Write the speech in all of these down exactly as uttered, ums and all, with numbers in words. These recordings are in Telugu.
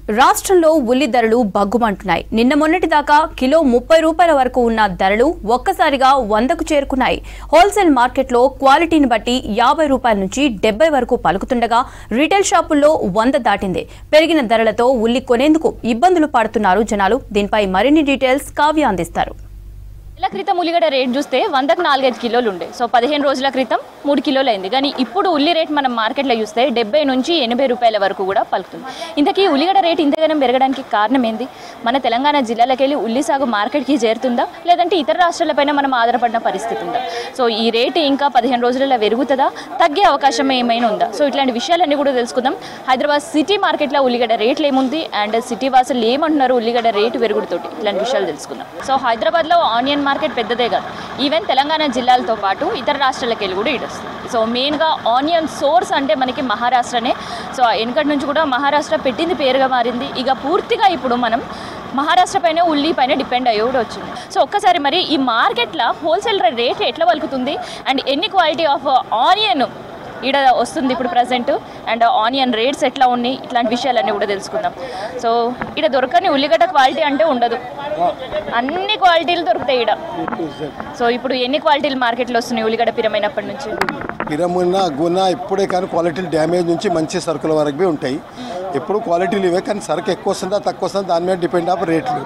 రాష్ట్రంలో ఉల్లి ధరలు బగ్గుమంటున్నాయి. నిన్న మొన్నటి దాకా కిలో ముప్పై రూపాయల వరకు ఉన్న ధరలు ఒక్కసారిగా వందకు చేరుకున్నాయి. హోల్సేల్ మార్కెట్లో క్వాలిటీని బట్టి యాభై రూపాయల నుంచి డెబ్బై వరకు పలుకుతుండగా రీటైల్ షాపుల్లో వంద దాటింది. పెరిగిన ధరలతో ఉల్లి కొనేందుకు ఇబ్బందులు పడుతున్నారు జనాలు. దీనిపై మరిన్ని డీటెయిల్స్ కావ్య అందిస్తారు. నెల క్రితం ఉల్లిగడ్డ రేట్ చూస్తే వందకు నాలుగైదు కిలోలు ఉండే. సో పదిహేను రోజుల క్రితం మూడు కిలోలు అయింది. కానీ ఇప్పుడు ఉల్లి రేట్ మనం మార్కెట్లో చూస్తే డెబ్బై నుంచి ఎనభై రూపాయల వరకు కూడా పలుకుతుంది. ఇంతకీ ఉల్లిగడ్డ రేట్ ఇంతగానం పెరగడానికి కారణం ఏంది? మన తెలంగాణ జిల్లాలకు వెళ్ళి ఉల్లి సాగు మార్కెట్కి చేరుతుందా, లేదంటే ఇతర రాష్ట్రాలపైన మనం ఆధారపడిన పరిస్థితి ఉందా? సో ఈ రేటు ఇంకా పదిహేను రోజులలో పెరుగుతుందా, తగ్గే అవకాశం ఏమైనా ఉందా? సో ఇట్లాంటి విషయాలన్నీ కూడా తెలుసుకుందాం. హైదరాబాద్ సిటీ మార్కెట్లో ఉల్లిగడ్డ రేట్లు ఏముంది అండ్ సిటీ వాసులు ఏమంటున్నారు ఉల్లిగడ్డ రేటు పెరుగుడుతోటి, ఇట్లాంటి విషయాలు తెలుసుకుందాం. సో హైదరాబాద్లో ఆనియన్ మార్కెట్ పెద్దదే కాదు, ఈవెన్ తెలంగాణ జిల్లాలతో పాటు ఇతర రాష్ట్రాలకు వెళ్ళి కూడా ఇటు వస్తుంది. సో మెయిన్గా ఆనియన్ సోర్స్ అంటే మనకి మహారాష్ట్రనే. సో వెనకటి నుంచి కూడా మహారాష్ట్ర పెట్టింది పేరుగా మారింది. ఇక పూర్తిగా ఇప్పుడు మనం మహారాష్ట్ర పైన ఉల్లి పైన డిపెండ్ అయ్యి కూడా వచ్చింది. సో ఒక్కసారి మరి ఈ మార్కెట్లో హోల్సేల్ రేట్ ఎట్లా పలుకుతుంది అండ్ ఎన్ని క్వాలిటీ ఆఫ్ ఆనియన్ ఈడ వస్తుంది ఇప్పుడు ప్రజెంట్ అండ్ ఆనియన్ రేట్స్ ఎట్లా ఉన్నాయి, ఇట్లాంటి విషయాలన్నీ కూడా తెలుసుకుందాం. సో ఇక్కడ దొరకని ఉల్లిగడ్డ క్వాలిటీ అంటే ఉండదు, అన్ని క్వాలిటీలు దొరుకుతాయి ఈడ. సో ఇప్పుడు ఎన్ని క్వాలిటీలు మార్కెట్లో వస్తున్నాయి ఉల్లిగడ్డ పిరమైనప్పటి నుంచి? పిరమున్న గుణ ఇప్పుడే కానీ క్వాలిటీలు డ్యామేజ్ నుంచి మంచి సరుకుల వరకు ఉంటాయి. ఎప్పుడు క్వాలిటీలు ఇవే, కానీ సరుకు ఎక్కువ వస్తుందా తక్కువ వస్తుందా దాని మీద డిపెండ్ ఆఫ్ రేట్లు.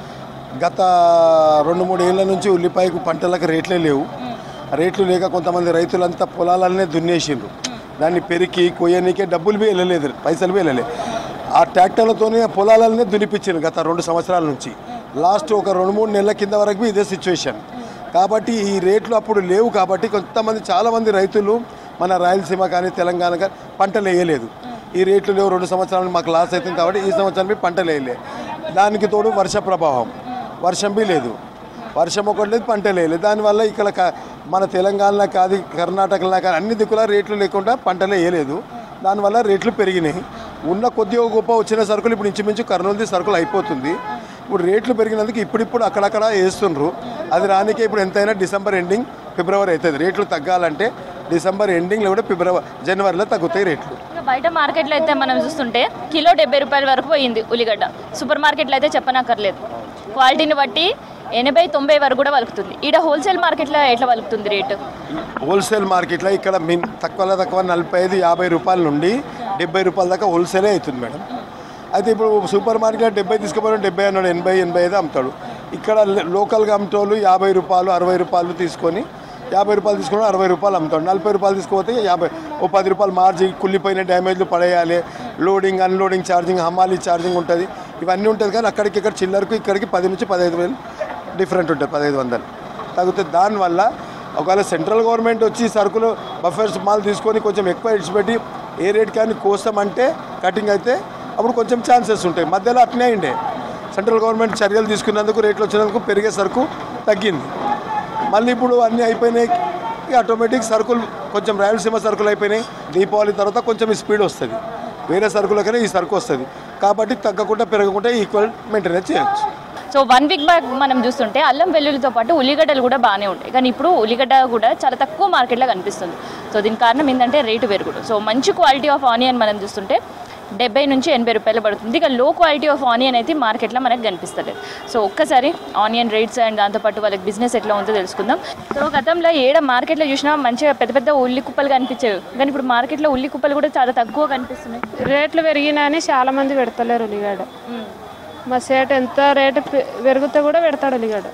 గత రెండు మూడు ఏళ్ళ నుంచి ఉల్లిపాయకు పంటలకు రేట్లే లేవు. రేట్లు లేక కొంతమంది రైతులంతా పొలాలనే దున్నేసిండ్రు. దాన్ని పెరికి కొయ్యనికే డబ్బులు బి వెళ్ళలేదు, పైసలు బి వెళ్ళలేదు. ఆ ట్రాక్టర్లతోనే పొలాలనే దున్నిపించారు గత రెండు సంవత్సరాల నుంచి. లాస్ట్ ఒక రెండు మూడు నెలల కింద వరకు ఇదే సిచ్యువేషన్. కాబట్టి ఈ రేట్లు అప్పుడు లేవు. కాబట్టి కొంతమంది చాలామంది రైతులు మన రాయలసీమ కానీ తెలంగాణ కానీ పంటలు వేయలేదు. ఈ రేట్లు లేవు, రెండు సంవత్సరాలు మాకు లాస్ అవుతుంది కాబట్టి ఈ సంవత్సరం బి పంటలు వేయలేదు. దానికి తోడు వర్ష ప్రభావం, వర్షం బి లేదు, వర్షం ఒకటి లేదు, పంటలు వేయలేదు. దానివల్ల ఇక్కడ మన తెలంగాణలో కాదు కర్ణాటకలో కానీ అన్ని దిక్కుల రేట్లు లేకుండా పంటలే వేయలేదు. దానివల్ల రేట్లు పెరిగినాయి. ఉన్న కొద్దిగా గొప్ప వచ్చిన సరుకులు ఇప్పుడు ఇంచుమించు కర్నూలు సరుకులు అయిపోతుంది. ఇప్పుడు రేట్లు పెరిగినందుకు ఇప్పుడిప్పుడు అక్కడక్కడ వేస్తుండ్రు. అది రానికే ఇప్పుడు ఎంతైనా డిసెంబర్ ఎండింగ్ ఫిబ్రవరి అవుతుంది. రేట్లు తగ్గాలంటే డిసెంబర్ ఎండింగ్లో కూడా ఫిబ్రవరి జనవరిలో తగ్గుతాయి రేట్లు. బయట మార్కెట్లో అయితే మనం చూస్తుంటే కిలో డెబ్బై రూపాయల వరకు పోయింది ఉల్లిగడ్డ. సూపర్ మార్కెట్లో అయితే చెప్పనక్కర్లేదు, క్వాలిటీని బట్టి ఎనభై తొంభై వరకు కూడా వలుకుతుంది. ఈడ హోల్సేల్ మార్కెట్లో ఎట్లా వలుకుతుంది రేటు? హోల్సేల్ మార్కెట్లో ఇక్కడ మిన్ తక్కువలో తక్కువ నలభై ఐదు యాభై రూపాయల నుండి డెబ్బై రూపాయల దాకా హోల్సేలే అవుతుంది మేడం. అయితే ఇప్పుడు సూపర్ మార్కెట్లో డెబ్బై తీసుకుపోయిన డెబ్బై అన్నాడు, ఎనభై ఎనభై ఐదు అమ్ముతాడు. ఇక్కడ లోకల్గా అమ్మేటోళ్ళు యాభై రూపాయలు అరవై రూపాయలు తీసుకొని యాభై రూపాయలు తీసుకుని అరవై రూపాయలు అమ్ముతాడు. నలభై రూపాయలు తీసుకుపోతే యాభై ఓ పది రూపాయలు మార్జిన్, కుళ్ళిపోయిన డ్యామేజ్లు పడేయాలి, లోడింగ్ అన్లోడింగ్ ఛార్జింగ్, హమాలీ ఛార్జింగ్ ఉంటుంది, ఇవన్నీ ఉంటుంది. కానీ అక్కడికి ఇక్కడ చిల్లరకు ఇక్కడికి పది నుంచి పదహైదు వేలు డిఫరెంట్ ఉంటుంది, పదహైదు వందలు తగ్గుతుంది. దానివల్ల ఒకవేళ సెంట్రల్ గవర్నమెంట్ వచ్చి సరుకులు బఫర్స్ మాల్ తీసుకొని కొంచెం ఎక్కువ ఇడిచిపెట్టి ఏ రేట్ కానీ కోస్తామంటే కటింగ్ అయితే అప్పుడు కొంచెం ఛాన్సెస్ ఉంటాయి. మధ్యలో అట్నే ఉండే సెంట్రల్ గవర్నమెంట్ చర్యలు తీసుకున్నందుకు రేట్లు వచ్చినందుకు పెరిగే సరుకు తగ్గింది. మళ్ళీ ఇప్పుడు అన్నీ అయిపోయినాయి, ఆటోమేటిక్ సరుకులు కొంచెం రాయలసీమ సరుకులు అయిపోయినాయి. దీపావళి తర్వాత కొంచెం స్పీడ్ వస్తుంది, వేరే సరుకులకనే ఈ సరుకు వస్తుంది. కాబట్టి తగ్గకుండా పెరగకుండా ఈక్వల్ మెయింటెనెన్స్ చేయొచ్చు. సో వన్ వీక్ బ్యాక్ మనం చూస్తుంటే అల్లం వెల్లుల్లితో పాటు ఉల్లిగడ్డలు కూడా బాగానే ఉంటాయి. కానీ ఇప్పుడు ఉల్లిగడ్డ కూడా చాలా తక్కువ మార్కెట్లో కనిపిస్తుంది. సో దీనికి కారణం ఏంటంటే రేటు పెరుగుడు. సో మంచి క్వాలిటీ ఆఫ్ ఆనియన్ మనం చూస్తుంటే డెబ్బై నుంచి ఎనభై రూపాయలు పడుతుంది. ఇక లో క్వాలిటీ ఆఫ్ ఆనియన్ అయితే మార్కెట్లో మనకు కనిపిస్తలేదు. సో ఒక్కసారి ఆనియన్ రేట్స్ అండ్ దాంతోపాటు వాళ్ళకి బిజినెస్ ఎట్లా ఉందో తెలుసుకుందాం. సో గతంలో ఏడ మార్కెట్లో చూసినా మంచిగా పెద్ద పెద్ద ఉల్లి కుప్పలు కనిపించేవి, కానీ ఇప్పుడు మార్కెట్లో ఉల్లి కుప్పలు కూడా చాలా తక్కువ కనిపిస్తున్నాయి. రేట్లు పెరిగినాయని చాలా మంది పెడతలేరు ఉల్లిగడ్డ. మా సేట్ ఎంత రేటు పెరిగితే కూడా పెడతాడు ఉల్లిగడ్డ.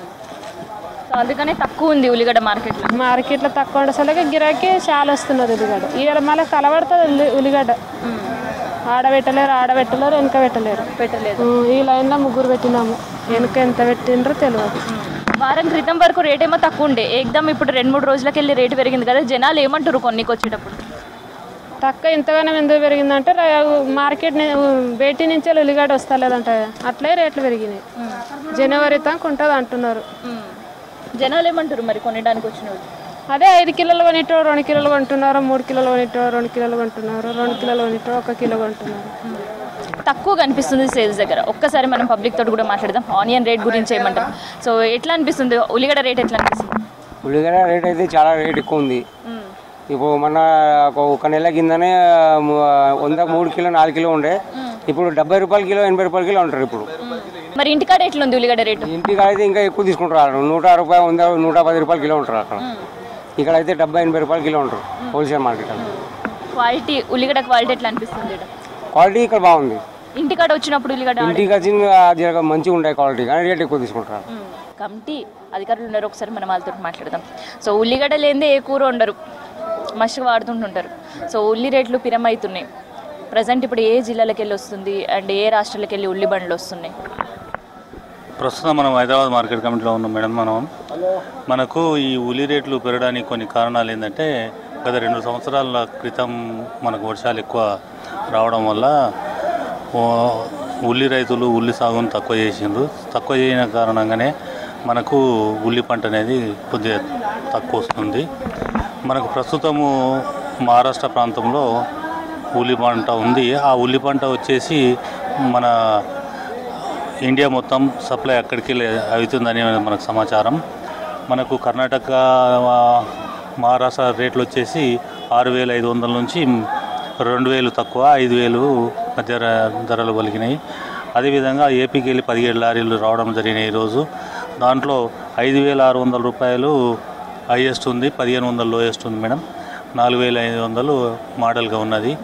సో అందుకనే తక్కువ ఉంది ఉల్లిగడ్డ మార్కెట్లో. మార్కెట్లో తక్కువ ఉండసలకి గిరాకీ చాలా వస్తున్నది ఉల్లిగడ్డ. ఇవాళ మళ్ళీ కలబడుతుంది ఉల్లి ఉల్లిగడ్డ ఆడబెట్టలేరు, ఆడబెట్టలేరు, వెనక పెట్టలేరు పెట్టలేదు. ఈ లైన్లో ముగ్గురు పెట్టినాము, వెనక ఎంత పెట్టినరో తెలియదు. వారం క్రితం వరకు రేట్ ఏమో తక్కువ ఉండే, ఏకదమ్ ఇప్పుడు రెండు మూడు రోజులకి వెళ్ళి రేటు పెరిగింది కదా. జనాలు ఏమంటారు కొన్నికి వచ్చేటప్పుడు? తక్కువ ఇంతగానో ఎందుకు పెరిగిందంటే మార్కెట్ బయటి నుంచి ఉల్లిగడ్డ వస్తలేదంట, అట్లే రేట్లు పెరిగినాయి. జనవరి దాకా ఉంటుంది అంటున్నారు. జనాలు ఏమంటారు మరి కొనడానికి వచ్చిన వాళ్ళు? అదే ఐదు కిలోలు కొనిటో రెండు కిలోలు కొంటున్నారు, మూడు కిలోలు కొనిటో రెండు కిలోలు కొంటున్నారు, రెండు కిలోలు కొనిటో ఒక కిలో కొంటున్నారు. తక్కువ కనిపిస్తుంది సేల్స్ దగ్గర. ఒక్కసారి మనం పబ్లిక్ తోటి కూడా మాట్లాడదాం. ఆనియన్ రేట్ గురించి ఏమంటాం? సో ఎట్లా అనిపిస్తుంది ఉల్లిగడ్డ రేట్ ఎట్లా అనిపిస్తుంది? ఉల్లిగడ్డ రేట్ అయితే చాలా రేట్ ఎక్కువ ఉంది. ఇప్పుడు మొన్న ఒక నెల కిందనే వంద మూడు కిలో నాలుగు కిలో ఉండే, ఇప్పుడు డెబ్బై రూపాయల కిలో ఎనభై రూపాయల కిలో ఉంటారు ఇప్పుడు. మరి ఇంటికాడ ఎట్లుంది ఉల్లిగడ్డ రేటు? ఇంటికాడ అయితే ఇంకా ఎక్కువ తీసుకుంటారు, నూట రూపాయలు వంద నూట పది రూపాయల కిలో ఉంటారు అక్కడ. ఇక్కడ అయితే డెబ్బై ఎనభై రూపాయల కిలో ఉంటారు హోల్సేల్ మార్కెట్. క్వాలిటీ ఉల్లిగడ్డ క్వాలిటీ ఎట్లా అనిపిస్తుంది? క్వాలిటీ ఇక్కడ బాగుంది. ఇంటికాడ వచ్చినప్పుడు ఉల్లిగడ్డ ఇంటికి వచ్చి మంచిగా ఉంటాయి క్వాలిటీ, కానీ రేట్ ఎక్కువ తీసుకుంటారు. కమిటీ అధికారులు ఉన్నారు, ఒకసారి మనం వాళ్ళతో మాట్లాడదాం. సో ఉల్లిగడ్డ లేదే ఏ కూర ఉండరు, మస్తుగా వాడుతుంటుంటారు. సో ఉల్లి రేట్లు పిరమవుతున్నాయి. ప్రజెంట్ ఇప్పుడు ఏ జిల్లాలకు వెళ్ళి వస్తుంది అండ్ ఏ రాష్ట్రాలకు వెళ్ళి ఉల్లి బండ్లు వస్తున్నాయి? ప్రస్తుతం మనం హైదరాబాద్ మార్కెట్ కమిటీలో ఉన్నాం మేడం. మనం మనకు ఈ ఉల్లి రేట్లు పెరగడానికి కొన్ని కారణాలు ఏంటంటే, గత రెండు సంవత్సరాల క్రితం మనకు వర్షాలు ఎక్కువ రావడం వల్ల ఉల్లి రైతులు ఉల్లి సాగును తక్కువ చేసిండ్రు. తక్కువ చేసిన కారణంగానే మనకు ఉల్లి పంట అనేది కొద్దిగా తక్కువ వస్తుంది. మనకు ప్రస్తుతము మహారాష్ట్ర ప్రాంతంలో ఉల్లి పంట ఉంది. ఆ ఉల్లి పంట వచ్చేసి మన ఇండియా మొత్తం సప్లై అక్కడికి అవుతుందని మనకు సమాచారం. మనకు కర్ణాటక మహారాష్ట్ర రేట్లు వచ్చేసి ఆరు వేల ఐదు వందల నుంచి రెండు వేలు తక్కువ ఐదు వేలు మధ్య ధరలు పలికినాయి. అదేవిధంగా ఏపీకి వెళ్ళి పదిహేడు లారీలు రావడం జరిగినాయి ఈరోజు. దాంట్లో ఐదు వేల ఆరు వందల రూపాయలు హైయెస్ట్ ఉంది, పదిహేను వందలు లోయెస్ట్ ఉంది మేడం. నాలుగు వేల ఐదు వందలు మోడల్గా ఉన్నది.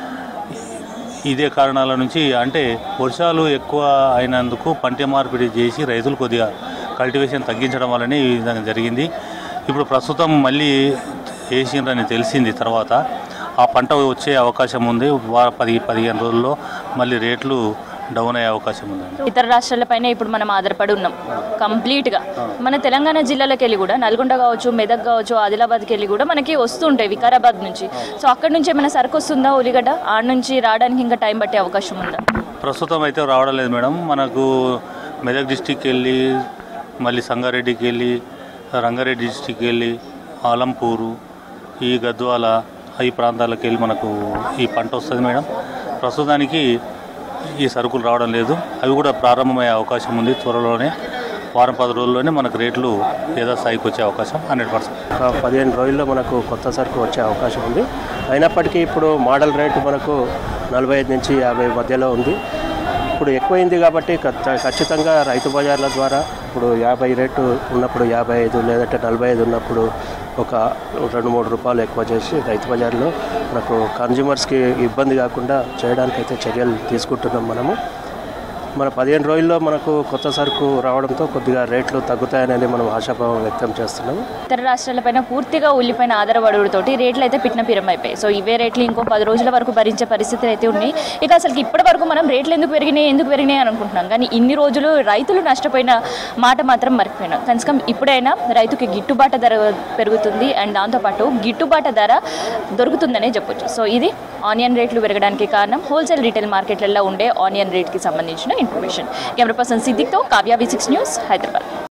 ఇదే కారణాల నుంచి, అంటే వర్షాలు ఎక్కువ అయినందుకు పంట మార్పిడి చేసి రైతులు కొద్దిగా కల్టివేషన్ తగ్గించడం వల్లనే ఈ విధంగా జరిగింది. ఇప్పుడు ప్రస్తుతం మళ్ళీ వేసిండ్రని తెలిసింది తర్వాత ఆ పంట వచ్చే అవకాశం ఉంది. పది పదిహేను రోజుల్లో మళ్ళీ రేట్లు డౌన్ అయ్యే అవకాశం ఉంది. ఇతర రాష్ట్రాలపైన ఇప్పుడు మనం ఆధారపడి ఉన్నాం కంప్లీట్గా. మన తెలంగాణ జిల్లాలకు వెళ్ళి కూడా నల్గొండ కావచ్చు, మెదక్ కావచ్చు, ఆదిలాబాద్కి వెళ్ళి కూడా మనకి వస్తుంటాయి వికారాబాద్ నుంచి. సో అక్కడ నుంచి ఏమైనా సరుకు వస్తుందా ఉల్లిగడ్డ? ఆడ నుంచి రావడానికి ఇంకా టైం పట్టే అవకాశం ఉందా? ప్రస్తుతం అయితే రావడం లేదు మేడం. మనకు మెదక్ డిస్టిక్కి వెళ్ళి, మళ్ళీ సంగారెడ్డికి వెళ్ళి, రంగారెడ్డి డిస్టిక్కి వెళ్ళి, ఆలంపూరు, ఈ గద్వాల ఈ ప్రాంతాలకు వెళ్ళి మనకు ఈ పంట వస్తుంది మేడం. ప్రస్తుతానికి ఈ సరుకులు రావడం లేదు. అవి కూడా ప్రారంభమయ్యే అవకాశం ఉంది త్వరలోనే. వారం పది రోజుల్లోనే మనకు రేట్లు యథాస్థాయికి వచ్చే అవకాశం హండ్రెడ్ పర్సెంట్ పదిహేను రోజుల్లో మనకు కొత్త సరుకు వచ్చే అవకాశం ఉంది. అయినప్పటికీ ఇప్పుడు మోడల్ రేటు మనకు నలభై ఐదు నుంచి యాభై మధ్యలో ఉంది. ఇప్పుడు ఎక్కువైంది కాబట్టి ఖచ్చితంగా రైతు బజార్ల ద్వారా ఇప్పుడు యాభై రేటు ఉన్నప్పుడు యాభై ఐదు లేదంటే నలభై ఐదు ఉన్నప్పుడు ఒక రెండు మూడు రూపాయలు ఎక్కువ చేసి రైతు బజార్లో మనకు కన్జ్యూమర్స్కి ఇబ్బంది కాకుండా చేయడానికైతే చర్యలు తీసుకుంటున్నాం మనము. మన పదిహేను రోజుల్లో మనకు కొత్త సరుకు రావడంతో కొద్దిగా రేట్లు తగ్గుతాయనేది మనం ఆశాభావం వ్యక్తం చేస్తున్నాము. ఇతర రాష్ట్రాలపైన పూర్తిగా ఉల్లిపైన ఆధారపడుతోటి రేట్లు అయితే పిట్న పిరం అయిపోయాయి. సో ఇవే రేట్లు ఇంకో పది రోజుల వరకు భరించే పరిస్థితులు అయితే ఉన్నాయి. ఇక అసలు ఇప్పటి వరకు మనం రేట్లు ఎందుకు పెరిగినాయి ఎందుకు పెరిగినాయి అని అనుకుంటున్నాం, కానీ ఇన్ని రోజులు రైతులు నష్టపోయిన మాట మాత్రం మర్చిపోయినాం. కనీసం ఇప్పుడైనా రైతుకి గిట్టుబాటు ధర పెరుగుతుంది అండ్ దాంతోపాటు గిట్టుబాటు ధర దొరుకుతుందనే చెప్పొచ్చు. సో ఇది ఆనియన్ రేట్లు పెరగడానికి కారణం హోల్సేల్ రీటైల్ మార్కెట్లలో ఉండే ఆనియన్ రేట్కి సంబంధించిన ఇన్ఫర్మేషన్. కెమెరా పర్సన్ సిద్దిక్తో Kavya V six news, Hyderabad.